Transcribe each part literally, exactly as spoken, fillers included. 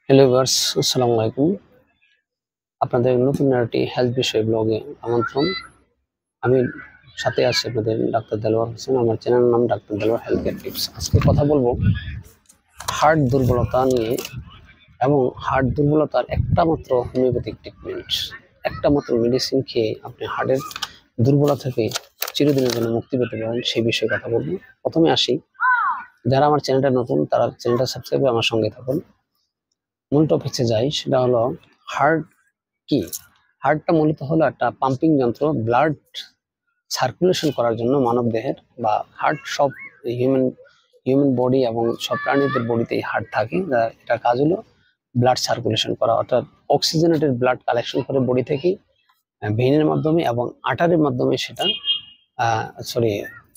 Hello viewers, আসসালামু আলাইকুম। আপনাদের নতুন একটি হেলথ বিষয় ব্লগে আমন্ত্রণ। আমি সাথে আছি আপনাদের ডাক্তার দেলোয়ার হোসেন। আমার চ্যানেলের নাম doctor Delwar health care tips. আজকে কথা বলবো হার্ট দুর্বলতা নিয়ে এবং হার্ট দুর্বলতার একটা মাত্র হোমিওপ্যাথিক ট্রিটমেন্ট, একটা মাত্র মেডিসিন খেয়ে আপনি হার্টের দুর্বলতা থেকে চিরদিনের জন্য মুক্তি পেতে পারেন, সেই বিষয়ে কথা বলবো। প্রথমে আসি, যারা আমার চ্যানেলটা নতুন তারা চ্যানেলটা সাবস্ক্রাইব করে আমার সঙ্গে থাকুন। মূল টপিকসে যাই, সেটা হলো হার্ট কি। হার্টটা মূলত হলো একটা পাম্পিং যন্ত্র, ব্লাড সার্কুলেশন করার জন্য মানব দেহের বা হার্ট সব হিউম্যান হিউম্যান বডি এবং সব প্রাণীদের বডিতেই হার্ট থাকে। এটার কাজ হলো ব্লাড সার্কুলেশন করা, অর্থাৎ অক্সিজেনেটেড ব্লাড কালেকশন করে বডি থেকে ভেইনের মাধ্যমে এবং আর্টারির মাধ্যমে সেটা সরি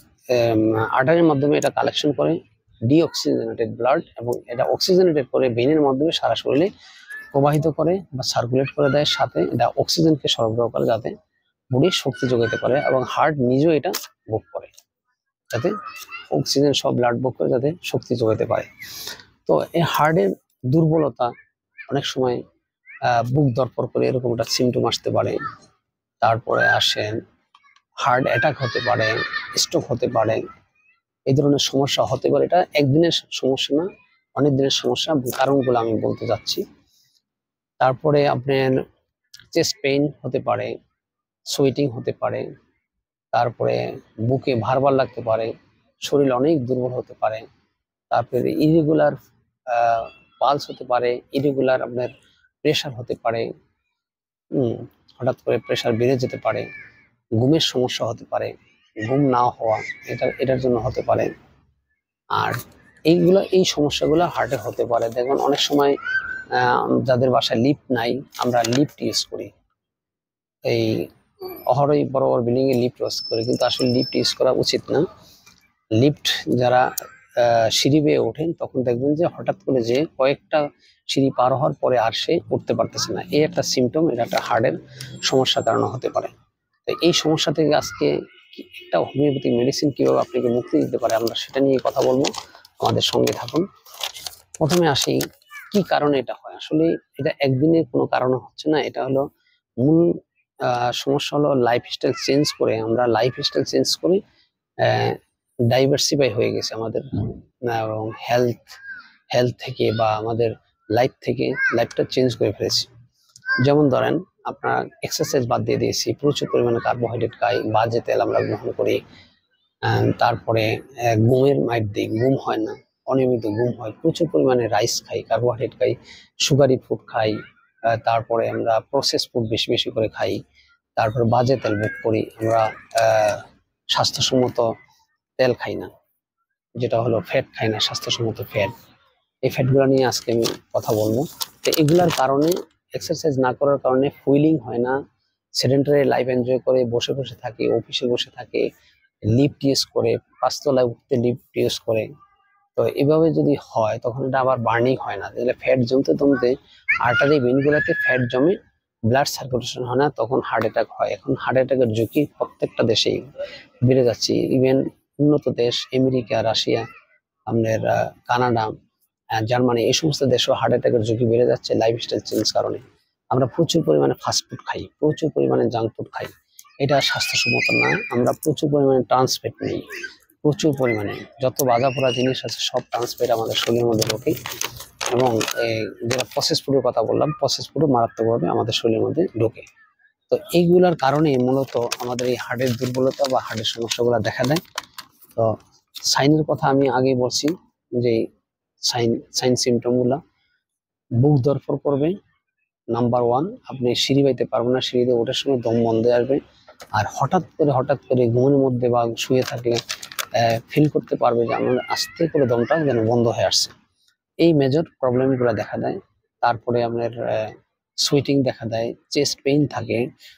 আর্টারির মাধ্যমে এটা কালেকশন করে ডিঅক্সিজেনেটেড ব্লাড, এবং এটা অক্সিজেনেটেড করে ভেইনের মাধ্যমে সারা শরীরে প্রবাহিত করে বা সার্কুলেট করে দেয়। সাথে এটা অক্সিজেনকে সরবরাহ করে যাতে বডি শক্তি যোগাতে পারে, এবং হার্ট নিজেও এটা ভোগ করে যাতে অক্সিজেন সব ব্লাড ভোগ করে যাতে শক্তি যোগাতে পারে। তো এই হার্টের দুর্বলতা অনেক সময় বুক ধড়ফড় করে এরকম একটা সিমটম আসতে পারে। তারপরে আসেন হার্ট অ্যাটাক হতে পারে, স্ট্রোক হতে পারে, এই ধরনের সমস্যা হতে পারে। এটা একদিনের সমস্যা না, অনেক দিনের সমস্যা। কারণগুলো আমি বলতে যাচ্ছি। তারপরে আপনার চেস্ট পেইন হতে পারে, সুইটিং হতে পারে, তারপরে বুকে ভারবার লাগতে পারে, শরীর অনেক দুর্বল হতে পারে, তারপরে ইরেগুলার পালস হতে পারে, ইরেগুলার আপনার প্রেশার হতে পারে, হুম হঠাৎ করে প্রেশার বেড়ে যেতে পারে, ঘুমের সমস্যা হতে পারে, ঘুম না হওয়া এটা এটার জন্য হতে পারে। আর এইগুলো এই সমস্যাগুলো হার্টে হতে পারে। দেখুন অনেক সময় যাদের বাসায় লিফট নাই, আমরা লিফট ইউজ করি, এই অহরই বড় বড় বিল্ডিং এ লিফট ইউজ করি, কিন্তু আসলে লিফট ইউজ করা উচিত না। লিফট যারা সিঁড়ি বেয়ে ওঠেন তখন দেখবেন যে হঠাৎ করে যে কয়েকটা সিঁড়ি পার হওয়ার পরে আর সে উঠতে পারতেছে না, এই একটা সিমটম, এটা একটা হার্টের সমস্যার কারণে হতে পারে। তো এই সমস্যা থেকে আজকে একটা হোমিওপ্যাথিক মেডিসিন কিভাবে আপনাকে মুক্তি দিতে পারে আমরা সেটা নিয়ে কথা বলবো, আমাদের সঙ্গে থাকুন। প্রথমে আসি কি কারণে এটা হয়। আসলে এটা একদিনের কোনো কারণে হচ্ছে না, এটা হলো মূল সমস্যা হলো লাইফস্টাইল চেঞ্জ করে, আমরা লাইফস্টাইল চেঞ্জ করে ডাইভার্সিফাই হয়ে গেছে আমাদের হেলথ হেলথ থেকে বা আমাদের লাইফ থেকে লাইফটা চেঞ্জ করে ফেলেছি। যেমন ধরেন আপনার এক্সারসাইজ বাদ দিয়ে দিয়েছি, প্রচুর পরিমাণে কার্বোহাইড্রেট খাই, বাজে তেল আমরা গ্রহণ করি, তারপরে ঘুমের মাইট দিই, ঘুম হয় না, অনিয়মিত ঘুম হয়, প্রচুর পরিমাণে রাইস খাই, কার্বোহাইড্রেট খাই, সুগারি ফুড খাই, তারপরে আমরা প্রসেস ফুড বেশি বেশি করে খাই, তারপরে বাজে তেল ভোগ করি আমরা, স্বাস্থ্যসম্মত তেল খাই না, যেটা হলো ফ্যাট খাই না, স্বাস্থ্যসম্মত ফ্যাট। এই ফ্যাটগুলো নিয়ে আজকে আমি কথা বলবো। তো এগুলার কারণে, এক্সারসাইজ না করার কারণে ফুইলিং হয় না, সেডেন্টারি লাইফ এনজয় করে বসে বসে থাকে, অফিসে বসে থাকে, লিফট ইউজ করে, পাঁচতলায় উঠতে লিফট ইউজ করে। তো এভাবে যদি হয় তখন এটা আবার বার্নিং হয় না, তাহলে ফ্যাট জমতে জমতে আর্টারি ভেইনগুলোতে ফ্যাট জমে, ব্লাড সার্কুলেশন হয় না, তখন হার্ট অ্যাটাক হয়। এখন হার্ট অ্যাটাকের ঝুঁকি প্রত্যেকটা দেশেই বেড়ে যাচ্ছে। ইভেন উন্নত দেশ আমেরিকা, রাশিয়া, আমাদের কানাডা, জার্মানি, এই সমস্ত দেশেও হার্ট অ্যাটাকের ঝুঁকি বেড়ে যাচ্ছে লাইফস্টাইল চেঞ্জ কারণে। আমরা প্রচুর পরিমাণে ফাস্টফুড খাই, প্রচুর পরিমাণে জাঙ্ক ফুড খাই, এটা স্বাস্থ্যসম্মত না। আমরা প্রচুর পরিমাণে ট্রান্সফ্যাট নিই, প্রচুর পরিমাণে যত বাজা পোড়া জিনিস আছে সব ট্রান্সফ্যাট আমাদের শরীরের মধ্যে ঢোকে, এবং যেটা প্রসেস ফুডের কথা বললাম, প্রসেস ফুডও মারাত্মকভাবে আমাদের শরীরের মধ্যে ঢোকে। তো এইগুলার কারণে মূলত আমাদের এই হার্টের দুর্বলতা বা হার্টের সমস্যাগুলো দেখা দেয়। তো সাইনের কথা আমি আগেই বলছি, যে সাইন সাইন সিমটমগুলো বুক ধড়ফড় করবে, নাম্বার ওয়ান, আপনি সিঁড়ি বাইতে পারবেন না, সিঁড়িতে ওঠার সময় দম বন্ধ আসবে, আর হঠাৎ করে হঠাৎ করে ঘুমের মধ্যে বা শুয়ে থাকলে ফিল করতে পারবে যে আমার আস্তে করে দমটা যেন বন্ধ হয়ে আসছে। এই মেজর প্রবলেমগুলো দেখা দেয়। তারপরে আপনার সুইটিং দেখা দেয়, চেস্ট পেইন থাকে,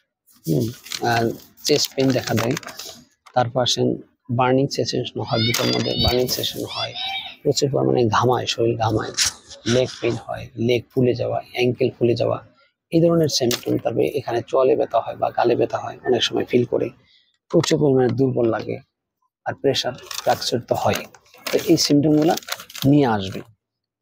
চেস্ট পেইন দেখা দেয়। তারপর আসেন বার্নিং সেশন হয়, বুকের মধ্যে বার্নিং সেশন হয়, প্রচুর পরিমাণে ঘামায়, শরীর ঘামায়, লেগ পেইন হয়, লেগ ফুলে যাওয়া, অ্যাঙ্কেল ফুলে যাওয়া, এই ধরনের সিমটম। তারপরে এখানে চলে ব্যথা হয় বা গালে ব্যথা হয়, অনেক সময় ফিল করে, প্রচুর পরিমাণে দুর্বল লাগে, আর প্রেশার ফ্লাকচুয়েট তো হয়। তো এই সিমটমগুলো নিয়ে আসবে। তো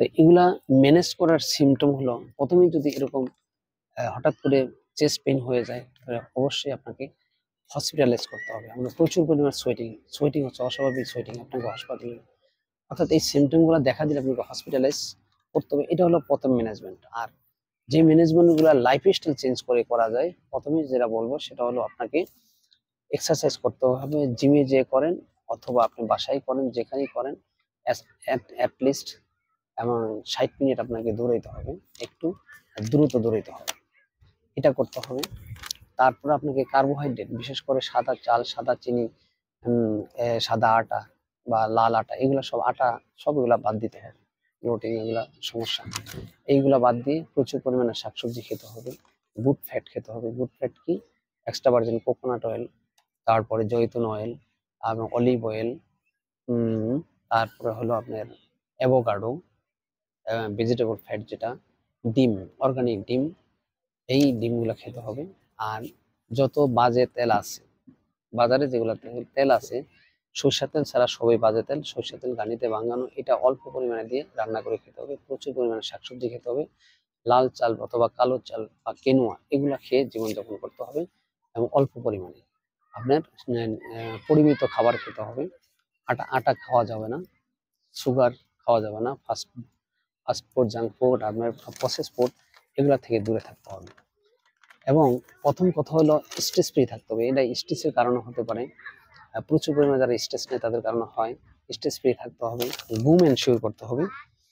তো এগুলা ম্যানেজ করার সিমটম হলো, প্রথমেই যদি এরকম আহ, হঠাৎ করে চেস্ট পেইন হয়ে যায়, তাহলে অবশ্যই আপনাকে হসপিটালাইজ করতে হবে। আমরা প্রচুর পরিমাণ সোয়েটিং সোয়েটিং হচ্ছে, অস্বাভাবিক সোয়েটিং, আপনাকে হাসপাতালে, অর্থাৎ এই সিমটমগুলো দেখা দিলে আপনাকে হসপিটালাইজ করতে হবে। এটা হলো প্রথম ম্যানেজমেন্ট। আর যে ম্যানেজমেন্টগুলো লাইফস্টাইল চেঞ্জ করে করা যায়, প্রথমে যেটা বলবো সেটা হলো আপনাকে এক্সারসাইজ করতে হবে, জিমে যে করেন অথবা আপনি বাসায় করেন, যেখানেই করেন অ্যাটলিস্ট এবং ষাট মিনিট আপনাকে দৌড়াইতে হবে, একটু দ্রুত দৌড়াইতে হবে, এটা করতে হবে। তারপর আপনাকে কার্বোহাইড্রেট, বিশেষ করে সাদা চাল, সাদা চিনি, উম, এ, সাদা আটা বা লাল আটা, এগুলা সব আটা সবগুলা বাদ দিতে হবে। রুটিন এগুলা সমস্যা, এইগুলা বাদ দিয়ে প্রচুর পরিমাণে শাকসবজি খেতে হবে। গুড ফ্যাট খেতে হবে। গুড ফ্যাট কি? এক্সট্রা ভার্জিন কোকোনাট অয়েল, তারপরে জৈতুন অয়েল এবং অলিভ অয়েল, উম, তারপরে হলো আপনার অ্যাভোকাডো, ভেজিটেবল ফ্যাট যেটা, ডিম, অর্গানিক ডিম, এই ডিমগুলো খেতে হবে। আর যত বাজে তেল আছে বাজারে, যেগুলো তেল তেল আছে, সরষের তেল ছাড়া সবই বাজে তেল। সরষের তেল গানিতে ভাঙানো, এটা অল্প পরিমাণে দিয়ে রান্না করে খেতে হবে। প্রচুর পরিমাণে শাকসবজি খেতে হবে। লাল চাল অথবা কালো চাল বা কেনোয়া, এগুলা খেয়ে জীবনযাপন করতে হবে এবং অল্প পরিমাণে আপনার আহ, পরিমিত খাবার খেতে হবে। আটা আটা খাওয়া যাবে না, সুগার খাওয়া যাবে না, fast fast food, junk food, আপনার প্রসেস ফুড, এগুলা থেকে দূরে থাকতে হবে। এবং প্রথম কথা হলো স্ট্রেস ফ্রি থাকতে হবে। এটা স্ট্রেসের কারণে হতে পারে, আহ, প্রচুর পরিমাণে যারা স্ট্রেস নেয় তাদের কারণে হয়। স্ট্রেস ফ্রি থাকতে হবে, ঘুম এনশিওর করতে হবে।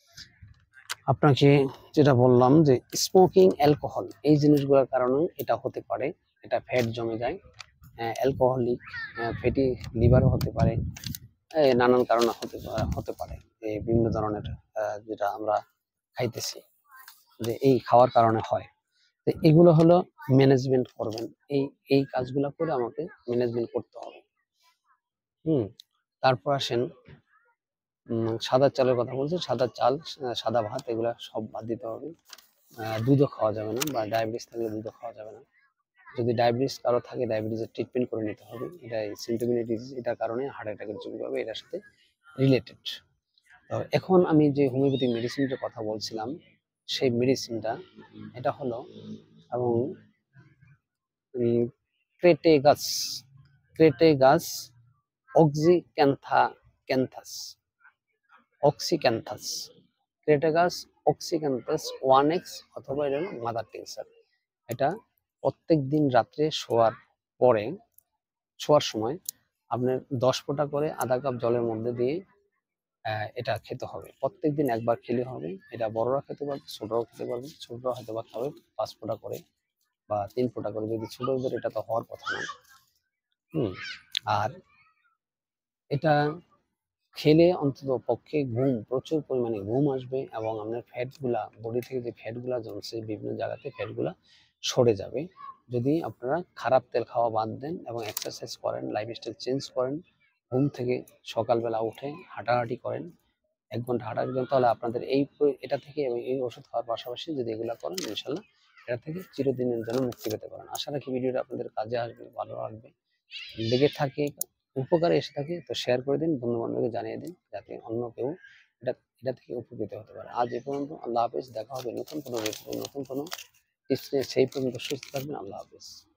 আপনাকে যেটা বললাম যে স্মোকিং, অ্যালকোহল, এই জিনিসগুলোর কারণে এটা হতে পারে। এটা ফ্যাট জমে যায়, অ্যালকোহলিক ফ্যাটি লিভারও হতে পারে, এই নানান কারণে হতে পা- হতে পারে। এই বিভিন্ন ধরনের আহ, যেটা আমরা খাইতেছি, যে এই খাওয়ার কারণে হয়। তো এগুলো হলো ম্যানেজমেন্ট করবেন। এই এই কাজগুলো করে আমাকে ম্যানেজমেন্ট করতে হবে। হুম। তারপর আসেন, উম, সাদা চালের কথা বলছি। সাদা চাল, আহ, সাদা ভাত, এগুলা সব বাদ দিতে হবে। আহ, দুধও খাওয়া যাবে না, বা ডায়াবেটিস থাকলে দুধও খাওয়া যাবে না। যদি ডায়াবেটিস কারো থাকে, ডায়াবেটিসের ট্রিটমেন্ট করে নিতে হবে। এটা সিমটোমেটিক ডিজিজ, এটার কারণে হার্ট অ্যাটাকের ঝুঁকি পাবে, এটার সাথে রিলেটেড। তো এখন আমি যে হোমিওপ্যাথিক মেডিসিনটার কথা বলছিলাম, সেই মেডিসিনটা এটা হলো, এবং ক্রেটেগাস, ক্রেটেগাস অক্সিক্যান্থা ক্যান্থাস অক্সিক্যান্থাস ক্রেটেগাস অক্সিক্যান্থাস ওয়ান এক্স, অথবা এটা হলো মাদার টিংসার। এটা প্রত্যেক দিন রাত্রে শোয়ার পরে, শোয়ার সময় আপনার দশ ফোঁটা করে আধা কাপ জলের মধ্যে দিয়ে আহ, এটা খেতে হবে। প্রত্যেকদিন একবার খেলে হবে। এটা বড়রা খেতে পারবে, ছোটরাও খেতে পারবে। ছোটরা হয়তো বা খাবে পাঁচ ফোঁটা করে বা তিন ফোঁটা করে, যদি ছোটদের, এটা তো হওয়ার কথা নয়। হুম। আর এটা খেলে অন্তত পক্ষে ঘুম, প্রচুর পরিমাণে ঘুম আসবে, এবং আপনার ফ্যাটগুলা, বডি থেকে যে ফ্যাটগুলা জমছে বিভিন্ন জায়গাতে, ফ্যাটগুলা সরে যাবে। যদি আপনারা খারাপ তেল খাওয়া বাদ দেন এবং এক্সারসাইজ করেন, লাইফস্টাইল চেঞ্জ করেন, ঘুম থেকে সকালবেলা উঠে হাঁটাহাঁটি করেন, এক ঘন্টা হাঁটাহাঁটি করেন, তাহলে আপনাদের এই প- এটা থেকে এবং এই ওষুধ খাওয়ার পাশাপাশি যদি এগুলা করেন, ইনশাল্লাহ এটা থেকে চিরদিনের জন্য মুক্তি পেতে পারেন। আশা রাখি ভিডিওটা আপনাদের কাজে আসবে, ভালো লাগবে। লেগে থাকে, উপকারে এসে থাকে, তো শেয়ার করে দিন, বন্ধু বান্ধবকে জানিয়ে দিন, যাতে অন্য কেউ এটা এটা থেকে উপকৃত হতে পারে। আজ এ পর্যন্ত। আল্লাহ হাফেজ। দেখা হবে নতুন কোনো ভিডিও, নতুন কোনো টিপস নিয়ে। সেই পর্যন্ত সুস্থ থাকবেন। আল্লাহ হাফেজ।